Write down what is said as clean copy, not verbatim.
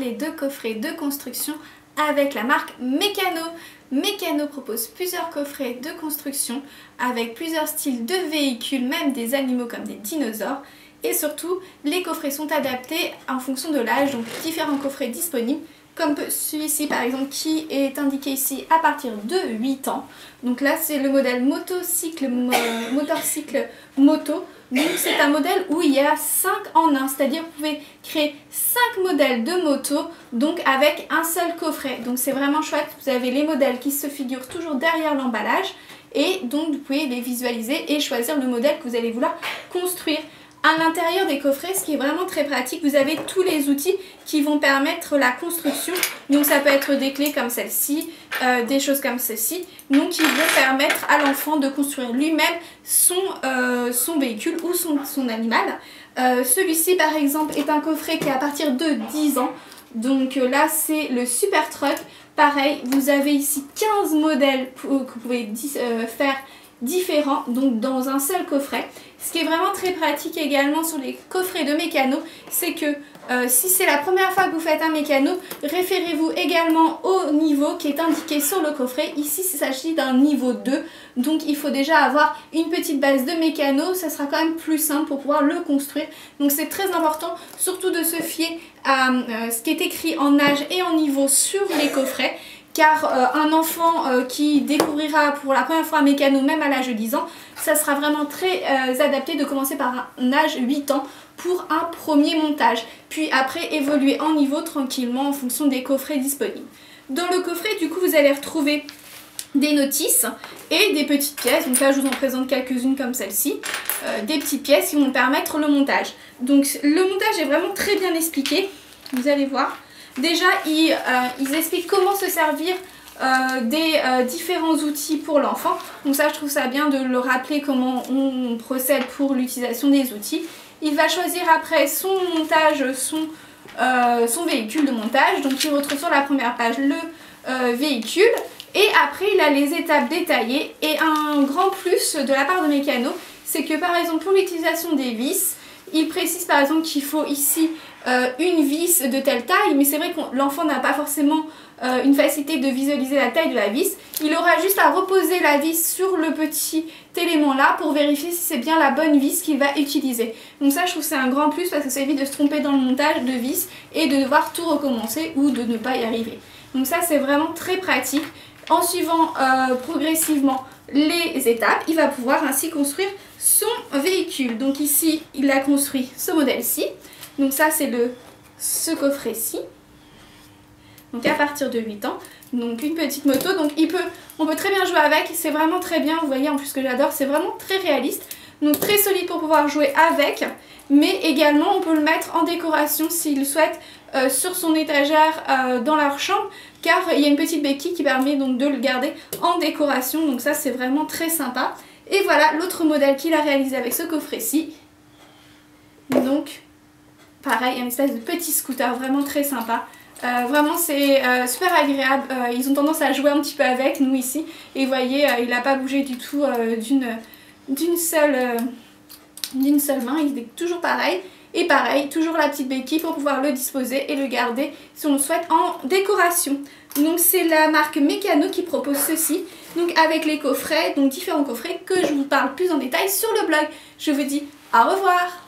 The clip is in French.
parler de coffrets de construction avec la marque Meccano. Meccano propose plusieurs coffrets de construction avec plusieurs styles de véhicules, même des animaux comme des dinosaures. Et surtout, les coffrets sont adaptés en fonction de l'âge, donc différents coffrets disponibles, comme celui-ci par exemple qui est indiqué ici à partir de 8 ans. Donc là c'est le modèle motocycle moto. Donc c'est un modèle où il y a 5 en 1, c'est-à-dire vous pouvez créer 5 modèles de moto donc avec un seul coffret. Donc c'est vraiment chouette, vous avez les modèles qui se figurent toujours derrière l'emballage et donc vous pouvez les visualiser et choisir le modèle que vous allez vouloir construire. À l'intérieur des coffrets, ce qui est vraiment très pratique, vous avez tous les outils qui vont permettre la construction. Donc ça peut être des clés comme celle-ci, des choses comme ceci, donc qui vont permettre à l'enfant de construire lui-même son véhicule ou son animal. Celui-ci par exemple est un coffret qui est à partir de 10 ans. Donc là c'est le Super Truck. Pareil, vous avez ici 15 modèles que vous pouvez faire différents, donc dans un seul coffret. Ce qui est vraiment très pratique également sur les coffrets de Meccano, c'est que si c'est la première fois que vous faites un Meccano, référez-vous également au niveau qui est indiqué sur le coffret. Ici il s'agit d'un niveau 2, donc il faut déjà avoir une petite base de Meccano, ça sera quand même plus simple pour pouvoir le construire. Donc c'est très important surtout de se fier à ce qui est écrit en âge et en niveau sur les coffrets. Car un enfant qui découvrira pour la première fois un Meccano, même à l'âge de 10 ans, ça sera vraiment très adapté de commencer par un âge 8 ans pour un premier montage. Puis après évoluer en niveau tranquillement en fonction des coffrets disponibles. Dans le coffret, du coup, vous allez retrouver des notices et des petites pièces. Donc là, je vous en présente quelques-unes comme celle-ci. Des petites pièces qui vont permettre le montage. Donc le montage est vraiment très bien expliqué. Vous allez voir. Déjà, ils expliquent comment se servir des différents outils pour l'enfant. Donc ça, je trouve ça bien de le rappeler comment on procède pour l'utilisation des outils. Il va choisir après son montage, son véhicule de montage. Donc il retrouve sur la première page le véhicule. Et après, il a les étapes détaillées. Et un grand plus de la part de Meccano, c'est que par exemple pour l'utilisation des vis, il précise par exemple qu'il faut ici une vis de telle taille, mais c'est vrai que l'enfant n'a pas forcément une facilité de visualiser la taille de la vis. Il aura juste à reposer la vis sur le petit élément là pour vérifier si c'est bien la bonne vis qu'il va utiliser. Donc ça, je trouve que c'est un grand plus parce que ça évite de se tromper dans le montage de vis et de devoir tout recommencer ou de ne pas y arriver. Donc ça, c'est vraiment très pratique. En suivant progressivement les étapes, il va pouvoir ainsi construire son véhicule. Donc ici, il a construit ce modèle-ci. Donc ça, c'est ce coffret-ci. Donc à partir de 8 ans. Donc une petite moto. Donc on peut très bien jouer avec. C'est vraiment très bien. Vous voyez en plus ce que j'adore. C'est vraiment très réaliste. Donc très solide pour pouvoir jouer avec. Mais également, on peut le mettre en décoration s'il souhaite sur son étagère dans leur chambre. Car il y a une petite béquille qui permet donc de le garder en décoration. Donc ça, c'est vraiment très sympa. Et voilà l'autre modèle qu'il a réalisé avec ce coffret-ci. Donc pareil, une espèce de petit scooter vraiment très sympa. Vraiment c'est super agréable. Ils ont tendance à jouer un petit peu avec nous ici. Et vous voyez, il n'a pas bougé du tout d'une seule main. Il est toujours pareil. Et pareil, toujours la petite béquille pour pouvoir le disposer et le garder si on le souhaite en décoration. Donc c'est la marque Meccano qui propose ceci. Donc avec les coffrets, donc différents coffrets que je vous parle plus en détail sur le blog. Je vous dis au revoir!